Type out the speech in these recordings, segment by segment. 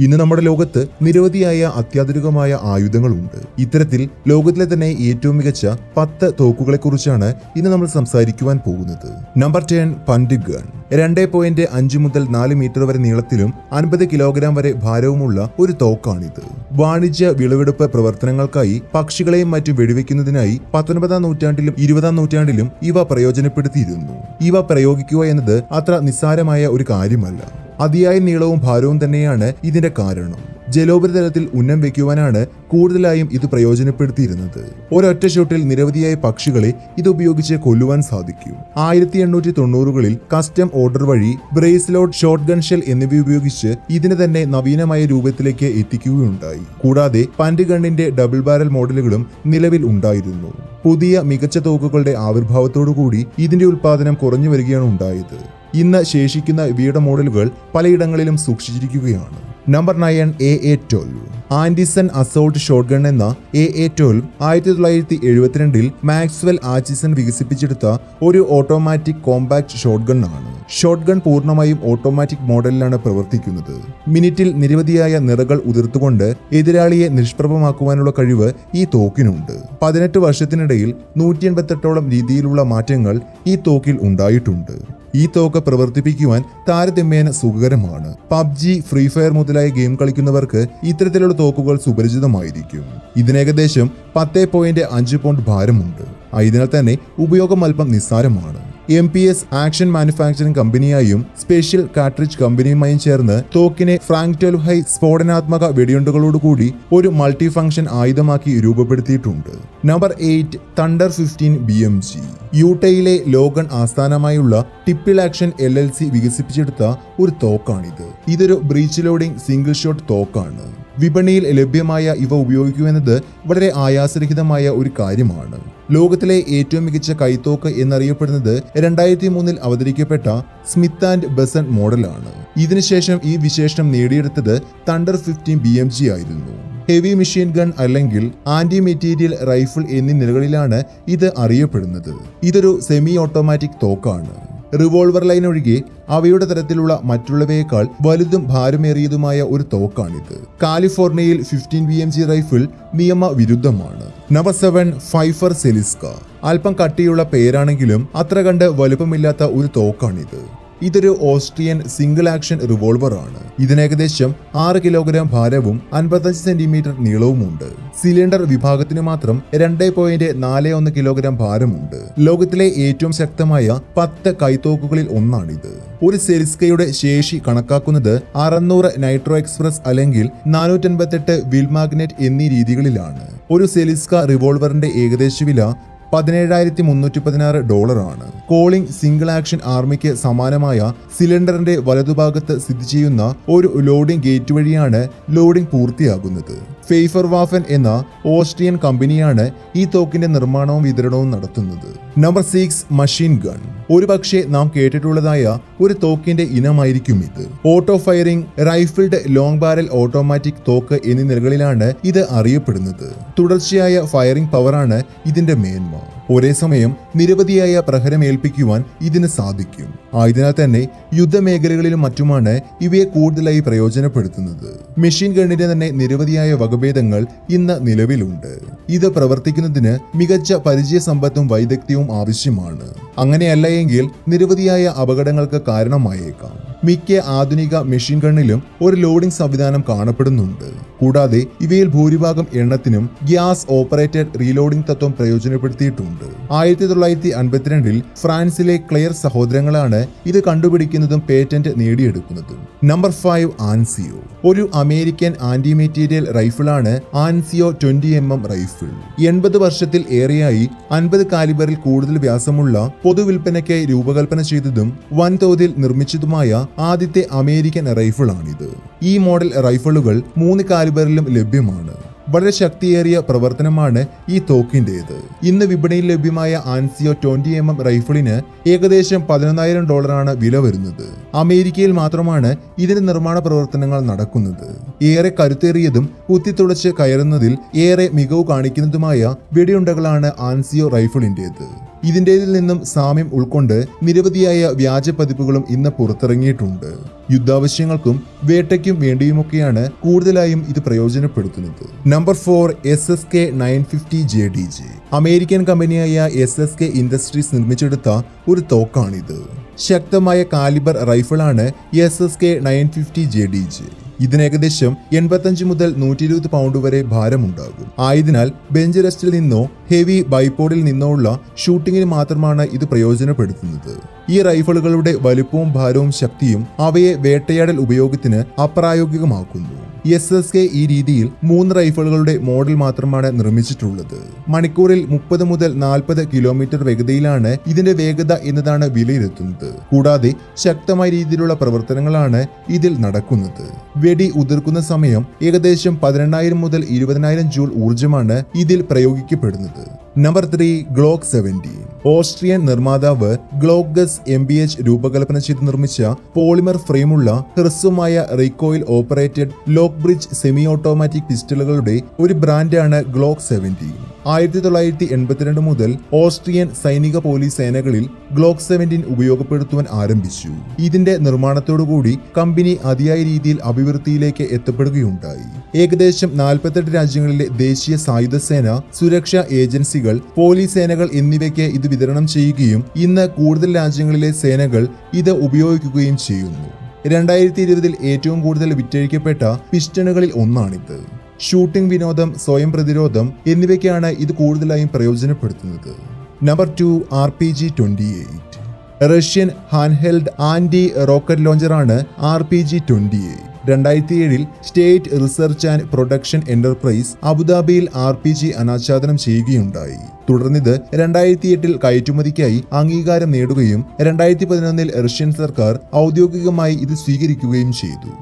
ഇന്ന് നമ്മുടെ ലോകത്ത് നിരവധിയായ അത്യാധുനികമായ ആയുധങ്ങളുണ്ട്. ഇത്തരത്തിൽ ലോകത്തിലെ തന്നെ ഏറ്റവും മികച്ച 10 തോക്കുകളെക്കുറിച്ചാണ് ഇന്ന് നമ്മൾ സംസാരിക്കുവാൻ പോകുന്നത്. Number 10 പന്റ് gun. 2.5 മുതൽ 4 മീറ്റർ വരെ നീളത്തിലും 50 കിലോഗ്രാം വരെ ഭാരവുമുള്ള ഒരു തോക്കാണിത്. വാണിജ്യ വിളവെടുപ്പ് പ്രവർത്തനങ്ങൾക്കായി പക്ഷികളെയും മറ്റും വെടിവെക്കുന്നതിനായി 19-ാം നൂറ്റാണ്ടിലും 20-ാം നൂറ്റാണ്ടിലും ഇവ പ്രയോജനപ്പെടുത്തിയിരുന്നു. ഇവ പ്രയോഗിക്കുക എന്നത് അത്ര നിസ്സാരമായ ഒരു കാര്യമല്ല. അതിയായ നീളവും ഭാരവും തന്നെയാണ് ഇതിന്റെ കാരണം. ജലോപരിതലത്തിൽ ഉന്നം വയ്ക്കുവാനാണ് കൂടുതലായും ഇത് പ്രയോജനപ്പെടുത്തിയിരുന്നത്. ഒരൊറ്റ ഷോട്ടിൽ നിരവധിയായ പക്ഷികളെ ഇത് ഉപയോഗിച്ച് കൊല്ലുവാൻ സാധിക്കും. 1890കളിൽ കസ്റ്റം ഓർഡർ വഴി ബ്രേസ്ലോഡ്, ഷോട്ട് ഗൺ ഷെൽ എന്നിവ ഉപയോഗിച്ച് ഇതിനെ തന്നെ നവീനമായ രൂപത്തിലേക്ക് എത്തിക്കുകയുണ്ടായി. കൂടാതെ പന്റ് ഗണ്ണിന്റെ ഡബിൾ ബാരൽ മോഡലുകളും നിലവിൽ ഉണ്ടായിരുന്നു. പുതിയ മികച്ച തോക്കുകളുടെ ആവിർഭാവത്തോടുകൂടി ഇതിന്റെ ഉൽപാദനം കുറഞ്ഞു വരികയാണ് ഉണ്ടായത്. ഇന്ന് ശേഷിക്കുന്ന ഇവയുടെ മോഡലുകൾ പലയിടങ്ങളിലും സൂക്ഷിച്ചിരിക്കുകയാണ്. Number 9 AA-12. Atchisson assault shotgun എന്ന AA-12 1972-ൽ മാക്സ്വെൽ ആച്ചിസൺ വികസിപ്പിച്ചെടുത്ത ഒരു ഓട്ടോമാറ്റിക് കോമ്പാക്ട് ഷോട്ട്ഗൺ ആണ്. ഷോട്ട്ഗൺ പൂർണ്ണമായും ഓട്ടോമാറ്റിക് മോഡലിലാണ് പ്രവർത്തിക്കുന്നത്. മിനിറ്റിൽ നിരവധിയായ നിറകൾ ഉതിർത്തുകൊണ്ട് എതിരാളിയെ നിഷ്പ്രഭമാക്കുവാനുള്ള കഴിവ് ഈ തോക്കിനുണ്ട്. 18 വർഷത്തിനിടയിൽ 188ഓളം രീതിയിലുള്ള മാറ്റങ്ങൾ ഈ തോക്കിൽ ഉണ്ടായിട്ടുണ്ട്. ഈ തോക്ക് പ്രവർത്തിപ്പിക്കുവാൻ താരതമ്യേന സുഖകരമാണ്. പബ്ജി, ഫ്രീ ഫയർ മുതലായ ഗെയിം കളിക്കുന്നവർക്ക് ഇത്തരത്തിലുള്ള തോക്കുകൾ സുപരിചിതമായിരിക്കും. ഇതിനേകദേശം 10.5 പൗണ്ട് ഭാരമുണ്ട്. അതിനാൽ തന്നെ ഉപയോഗം അല്പം നിസ്സാരമാണ്. MPS ആക്ഷൻ മാനുഫാക്ചറിംഗ് കമ്പനിയായും സ്പെഷ്യൽ കാർട്രിഡ്ജ് കമ്പനിയുമായും ചേർന്ന് തോക്കിനെ ഫ്രാങ്ക് 12 ഹൈ സ്ഫോടനാത്മക വെടിയുണ്ടകളോടുകൂടി ഒരു മൾട്ടി ഫംഗ്ഷൻ ആയുധമാക്കി രൂപപ്പെടുത്തിയിട്ടുണ്ട്. Number 8 thunder 15 BMG. യൂട്ടയിലെ ലോഗൺ ആസ്ഥാനമായുള്ള ടിപ്പിൾ ആക്ഷൻ LLC വികസിപ്പിച്ചെടുത്ത ഒരു തോക്കാണിത്. ഇതൊരു ബ്രീച്ച് ലോഡിംഗ് സിംഗിൾ ഷോട്ട് തോക്കാണ്. വിപണിയിൽ ലഭ്യമായ ഇവ ഉപയോഗിക്കുമെന്നത് വളരെ ആയാസരഹിതമായ ഒരു കാര്യമാണ്. ലോകത്തിലെ ഏറ്റവും മികച്ച കൈത്തോക്ക് എന്നറിയപ്പെടുന്നത് 2003-ൽ അവതരിക്കപ്പെട്ട സ്മിത്ത് ആൻഡ് ബസൺ മോഡലാണ്. ഇതിനുശേഷം ഈ വിശേഷണം നേടിയെടുത്തത് തണ്ടർ 15 BMG ആയിരുന്നു. ഹെവി മെഷീൻ ഗൺ അല്ലെങ്കിൽ ആന്റി മെറ്റീരിയൽ റൈഫിൾ എന്നീ നിലകളിലാണ് ഇത് അറിയപ്പെടുന്നത്. ഇതൊരു സെമി ഓട്ടോമാറ്റിക് തോക്കാണ്. റിവോൾവർ ലൈൻ ഒഴികെ അവയുടെ തരത്തിലുള്ള മറ്റുള്ളവയേക്കാൾ വലുതും ഭാരമേറിയതുമായ ഒരു തോക്കാണിത്. കാലിഫോർണിയയിൽ 15 BMG റൈഫിൾ നിയമവിരുദ്ധമാണ്. Number 7 Pfeifer Zeliska. അല്പം കട്ടിയുള്ള പേരാണെങ്കിലും അത്ര കണ്ട് വലുപ്പമില്ലാത്ത ഒരു തോക്കാണിത്. ഇതൊരു ഓസ്ട്രിയൻ സിംഗിൾ ആക്ഷൻ റിവോൾവർ ആണ്. ഇതിനേകദേശം 6 കിലോഗ്രാം ഭാരവും 55 സെന്റിമീറ്റർ നീളവുമുണ്ട്. സിലിണ്ടർ വിഭാഗത്തിന് മാത്രം 2.41 കിലോഗ്രാം ഭാരമുണ്ട്. ലോകത്തിലെ ഏറ്റവും ശക്തമായ 10 കൈത്തോക്കുകളിൽ ഒന്നാണിത്. ഒരു സെലിസ്കയുടെ ശേഷി കണക്കാക്കുന്നത് 600 നൈട്രോ എക്സ്പ്രസ് അല്ലെങ്കിൽ 488 വിൽ മാഗ്നറ്റ് എന്നീ രീതികളിലാണ്. ഒരു സെലിസ്ക റിവോൾവറിന്റെ ഏകദേശ വില $17,316 ആണ്. കോളിംഗ് സിംഗിൾ ആക്ഷൻ ആർമിക്ക് സമാനമായ സിലിണ്ടറിന്റെ വലതുഭാഗത്ത് സ്ഥിതി ചെയ്യുന്ന ഒരു ലോഡിംഗ് ഗേറ്റ് വഴിയാണ് ലോഡിംഗ് പൂർത്തിയാകുന്നത്. ഫെയ്ഫർ വാഫൻ എന്ന ഓസ്ട്രിയൻ കമ്പനിയാണ് ഈ തോക്കിന്റെ നിർമ്മാണവും വിതരണവും നടത്തുന്നത്. Number 6 machine gun. ഒരുപക്ഷെ നാം കേട്ടിട്ടുള്ളതായ ഒരു തോക്കിന്റെ ഇനമായിരിക്കും ഇത്. Auto firing, rifled, long barrel automatic തോക്ക് എന്നീ നിലകളിലാണ് ഇത് അറിയപ്പെടുന്നത്. തുടർച്ചയായ ഫയറിംഗ് പവറാണ് ഇതിന്റെ മേന്മ. ഒരേ സമയം നിരവധിയായ പ്രഹരമേൽപ്പിക്കുവാൻ ഇതിന് സാധിക്കും. ആയതിനാൽ തന്നെ യുദ്ധമേഖലകളിലും മറ്റുമാണ് ഇവയെ കൂടുതലായി പ്രയോജനപ്പെടുത്തുന്നത്. മെഷീൻ ഗണ്ണിന്റെ തന്നെ നിരവധിയായ വകഭേദങ്ങൾ ഇന്ന് നിലവിലുണ്ട്. ഇത് പ്രവർത്തിക്കുന്നതിന് മികച്ച പരിചയ സമ്പത്തും വൈദഗ്ധ്യവും ആവശ്യമാണ്. അങ്ങനെയല്ല എങ്കിൽ നിരവധിയായ അപകടങ്ങൾക്ക് കാരണമായേക്കാം. മിക്ക ആധുനിക മെഷീൻ ഗണ്ണിലും ഒരു ലോഡിംഗ് സംവിധാനം കാണപ്പെടുന്നുണ്ട്. കൂടാതെ ഇവയിൽ ഭൂരിഭാഗം എണ്ണത്തിനും ഗ്യാസ് ഓപ്പറേറ്റഡ് റീലോഡിംഗ് തത്വം പ്രയോജനപ്പെടുത്തിയിട്ടുണ്ട്. 1952-ൽ ഫ്രാൻസിലെ ക്ലെയർ സഹോദരങ്ങളാണ് ഇത് കണ്ടുപിടിക്കുന്നതും പേറ്റന്റ് നേടിയെടുക്കുന്നതും. Number 5 Anzio. ഒരു അമേരിക്കൻ ആന്റി മെറ്റീരിയൽ റൈഫിളാണ് ആൻസിയോ 20mm റൈഫിൾ. 80 വർഷത്തിൽ ഏറെയായി 50 കാലിബറിൽ കൂടുതൽ വ്യാസമുള്ള പൊതുവിൽപ്പനയ്ക്കായി രൂപകൽപ്പന ചെയ്തതും വൻതോതിൽ നിർമ്മിച്ചതുമായ ആദ്യത്തെ അമേരിക്കൻ റൈഫിളാണിത്. ഈ മോഡൽ റൈഫിളുകൾ 3 കാലിബറിലും ലഭ്യമാണ്. വളരെ ശക്തിയേറിയ പ്രവർത്തനമാണ് ഈ തോക്കിൻ്റേത്. ഇന്ന് വിപണിയിൽ ലഭ്യമായ ആൻസിയോ 20mm റൈഫിളിന് ഏകദേശം $11,000 വില വരുന്നത്. അമേരിക്കയിൽ മാത്രമാണ് ഇതിന്റെ നിർമ്മാണ പ്രവർത്തനങ്ങൾ നടക്കുന്നത്. ഏറെ കരുത്തേറിയതും കുത്തിത്തുളച്ച് കയറുന്നതിൽ ഏറെ മികവ് കാണിക്കുന്നതുമായ വെടിയുണ്ടകളാണ് ആൻസിയോ റൈഫിളിൻ്റേത്. ഇതിൻ്റെതിൽ നിന്നും സാമ്യം ഉൾക്കൊണ്ട് നിരവധിയായ വ്യാജ പതിപ്പുകളും ഇന്ന് പുറത്തിറങ്ങിയിട്ടുണ്ട്. യുദ്ധാവശ്യങ്ങൾക്കും വേട്ടയ്ക്കും വേണ്ടിയുമൊക്കെയാണ് കൂടുതലായും ഇത് പ്രയോജനപ്പെടുത്തുന്നത്. Number 4 SSK 950 JDJ. അമേരിക്കൻ കമ്പനിയായ SSK ഇൻഡസ്ട്രീസ് നിർമ്മിച്ചെടുത്ത ഒരു തോക്കാണിത്. ശക്തമായ കാലിബർ റൈഫിളാണ് SSK 950 JDJ. ഇതിന് ഏകദേശം 85 മുതൽ 120 പൗണ്ട് വരെ ഭാരമുണ്ടാകും. ആയതിനാൽ ബെഞ്ച് റെസ്റ്റിൽ നിന്നോ ഹെവി ബൈപോഡിൽ നിന്നോ ഉള്ള ഷൂട്ടിങ്ങിന് മാത്രമാണ് ഇത് പ്രയോജനപ്പെടുത്തുന്നത്. ഈ റൈഫിളുകളുടെ വലുപ്പവും ഭാരവും ശക്തിയും അവയെ വേട്ടയാടൽ ഉപയോഗത്തിന് അപ്രായോഗികമാക്കുന്നു. SSK ഈ രീതിയിൽ 3 റൈഫിളുകളുടെ മോഡൽ മാത്രമാണ് നിർമ്മിച്ചിട്ടുള്ളത്. മണിക്കൂറിൽ 30 മുതൽ 40 കിലോമീറ്റർ വേഗതയിലാണ് ഇതിന്റെ വേഗത എന്നതാണ് വിലയിരുത്തുന്നത്. കൂടാതെ ശക്തമായ രീതിയിലുള്ള പ്രവർത്തനങ്ങളാണ് ഇതിൽ നടക്കുന്നത്. വെടി ഉതിർക്കുന്ന സമയം ഏകദേശം 18,000 മുതൽ 20,000 ജൂൾ ഊർജ്ജമാണ് ഇതിൽ പ്രയോഗിക്കപ്പെടുന്നത്. Number 3 Glock 17. ഓസ്ട്രിയൻ നിർമ്മാതാവ് ഗ്ലോക്കസ് MBH രൂപകൽപ്പന ചെയ്ത് നിർമ്മിച്ച പോളിമർ ഫ്രെയിമുള്ള ഹ്രസ്വമായ recoil operated lock breech semi automatic പിസ്റ്റളുകളുടെ ഒരു ബ്രാൻഡാണ് ഗ്ലോക്ക് 17. 1982 മുതൽ ഓസ്ട്രിയൻ സൈനിക പോലീസ് സേനകളിൽ ഗ്ലോക്ക് 17 ഉപയോഗപ്പെടുത്തുവാൻ ആരംഭിച്ചു. ഇതിന്റെ നിർമ്മാണത്തോടുകൂടി കമ്പനി അതിയായ രീതിയിൽ അഭിവൃദ്ധിയിലേക്ക് എത്തപ്പെടുകയുണ്ടായി. ഏകദേശം 48 രാജ്യങ്ങളിലെ ദേശീയ സായുധ സേന, സുരക്ഷാ ഏജൻസികൾ, പോലീസ് സേനകൾ എന്നിവയ്ക്ക് ഇത് വിതരണം ചെയ്യുകയും ഇന്ന് കൂടുതൽ രാജ്യങ്ങളിലെ സേനകൾ ഇത് ഉപയോഗിക്കുകയും ചെയ്യുന്നു. 2020 ഏറ്റവും കൂടുതൽ വിറ്റഴിക്കപ്പെട്ട പിസ്റ്റണുകളിൽ ഒന്നാണിത്. ഷൂട്ടിംഗ് വിനോദം, സ്വയം പ്രതിരോധം എന്നിവയ്ക്കാണ് ഇത് കൂടുതലായും പ്രയോജനപ്പെടുത്തുന്നത്. Number 2 RPG-28. Russian handheld anti rocket ലോഞ്ചറാണ് RPG-28. 2007 state research and production enterprise അബുദാബിയിൽ RPG അനാച്ഛാദനം ചെയ്യുകയുണ്ടായി. തുടർന്നിത് 2008 കയറ്റുമതിക്കായി അംഗീകാരം നേടുകയും 2011 റഷ്യൻ സർക്കാർ ഔദ്യോഗികമായി ഇത് സ്വീകരിക്കുകയും ചെയ്തു.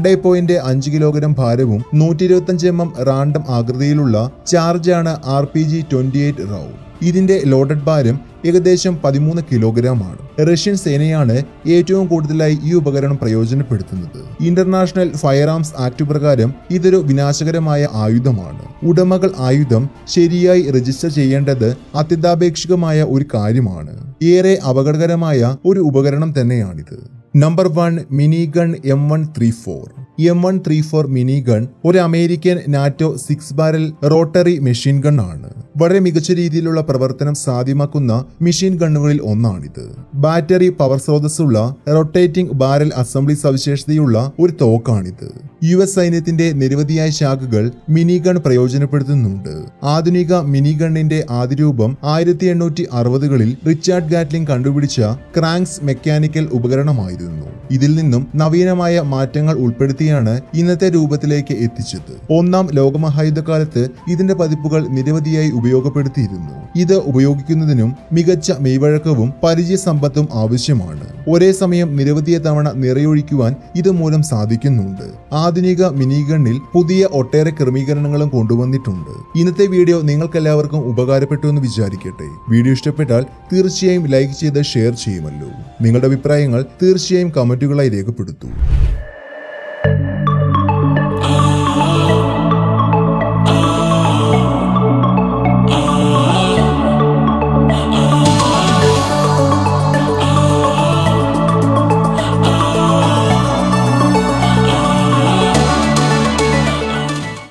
2.5 കിലോഗ്രാം ഭാരവും 125 mm റാൻഡം ആകൃതിയിലുള്ള ചാർജാണ് RPG-28 റൗ. ഇതിന്റെ ലോഡഡ് ഭാരം ഏകദേശം 13 കിലോഗ്രാമാണ്. റഷ്യൻ സേനയാണ് ഏറ്റവും കൂടുതലായി ഈ ഉപകരണം പ്രയോജനപ്പെടുത്തുന്നത്. ഇന്റർനാഷണൽ ഫയർ ആംസ് ആക്ട് പ്രകാരം ഇതൊരു വിനാശകരമായ ആയുധമാണ്. ഉടമകൾ ആയുധം ശരിയായി രജിസ്റ്റർ ചെയ്യേണ്ടത് അത്യന്താപേക്ഷികമായ ഒരു കാര്യമാണ്. ഏറെ അപകടകരമായ ഒരു ഉപകരണം തന്നെയാണിത്. Number 1 mini gun M134. M134 mini gun ഒരു American NATO 6 barrel rotary machine gun ആണ്. വളരെ മികച്ച രീതിയിലുള്ള പ്രവർത്തനം സാധ്യമാക്കുന്ന മെഷീൻ ഗണ്ണുകളിൽ ഒന്നാണിത്. ബാറ്ററി പവർ സ്രോതസ്സുള്ള റൊട്ടേറ്റിംഗ് ബാരൽ അസംബ്ലി സവിശേഷതയുള്ള ഒരു തോക്കാണിത്. US സൈന്യത്തിന്റെ നിരവധിയായ ശാഖകൾ മിനി ഗൺ പ്രയോജനപ്പെടുത്തുന്നുണ്ട്. ആധുനിക മിനി ഗണ്ണിന്റെ ആദ്യ രൂപം 1860കളിൽ റിച്ചാർഡ് ഗാറ്റ്ലിംഗ് കണ്ടുപിടിച്ച ക്രാങ്ക്സ് മെക്കാനിക്കൽ ഉപകരണമായിരുന്നു. ഇതിൽ നിന്നും നവീനമായ മാറ്റങ്ങൾ ഉൾപ്പെടുത്തിയാണ് ഇന്നത്തെ രൂപത്തിലേക്ക് എത്തിച്ചത്. 1-ാം ലോകമഹായുദ്ധകാലത്ത് ഇതിന്റെ പതിപ്പുകൾ നിരവധിയായി ഉപയോഗപ്പെടുത്തിയിരുന്നു. ഇത് ഉപയോഗിക്കുന്നതിനും മികച്ച മെയ്വഴക്കവും പരിചയസമ്പത്തും ആവശ്യമാണ്. ഒരേ സമയം നിരവധിയ തവണ നിറയൊഴിക്കുവാൻ ഇത് മൂലം സാധിക്കുന്നുണ്ട്. ആധുനിക മിനി ഗണ്ണിൽ പുതിയ ഒട്ടേറെ ക്രമീകരണങ്ങളും കൊണ്ടുവന്നിട്ടുണ്ട്. ഇന്നത്തെ വീഡിയോ നിങ്ങൾക്കെല്ലാവർക്കും ഉപകാരപ്പെട്ടു എന്ന് വിചാരിക്കട്ടെ. വീഡിയോ ഇഷ്ടപ്പെട്ടാൽ തീർച്ചയായും ലൈക്ക് ചെയ്ത് ഷെയർ ചെയ്യുമല്ലോ. നിങ്ങളുടെ അഭിപ്രായങ്ങൾ തീർച്ചയായും കമന്റുകളായി രേഖപ്പെടുത്തൂ.